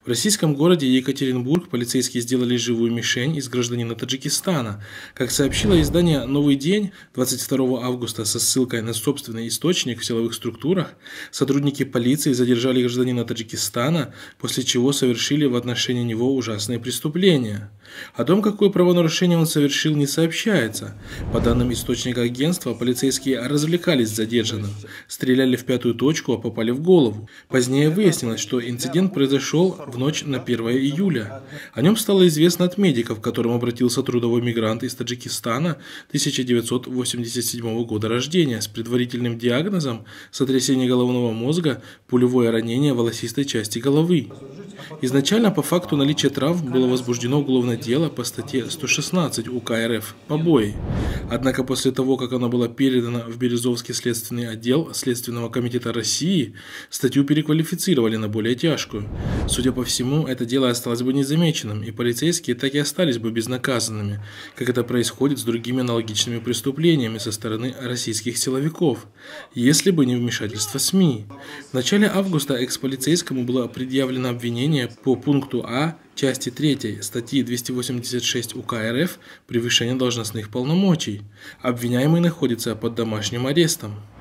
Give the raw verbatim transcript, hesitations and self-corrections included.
В российском городе Екатеринбург полицейские сделали живую мишень из гражданина Таджикистана. Как сообщило издание «Новый день» двадцать второго августа со ссылкой на собственный источник в силовых структурах, сотрудники полиции задержали гражданина Таджикистана, после чего совершили в отношении него ужасные преступления. О том, какое правонарушение он совершил, не сообщается. По данным источника агентства, полицейские развлекались с задержанным, стреляли в пятую точку, а попали в голову. Позднее выяснилось, что инцидент произошел в ночь на первое июля. О нем стало известно от медиков, к которым обратился трудовой мигрант из Таджикистана тысяча девятьсот восемьдесят седьмого года рождения с предварительным диагнозом сотрясение головного мозга, пулевое ранение волосистой части головы. Изначально по факту наличия травм было возбуждено уголовное дело по статье сто шестнадцать УК РФ «Побои». Однако после того, как оно было передано в Березовский следственный отдел Следственного комитета России, статью переквалифицировали на более тяжкую. Судя по всему, это дело осталось бы незамеченным, и полицейские так и остались бы безнаказанными, как это происходит с другими аналогичными преступлениями со стороны российских силовиков, если бы не вмешательство СМИ. В начале августа экс-полицейскому было предъявлено обвинение по пункту А части третьей статьи двести восемьдесят шесть УК РФ «Превышение должностных полномочий». Обвиняемый находится под домашним арестом.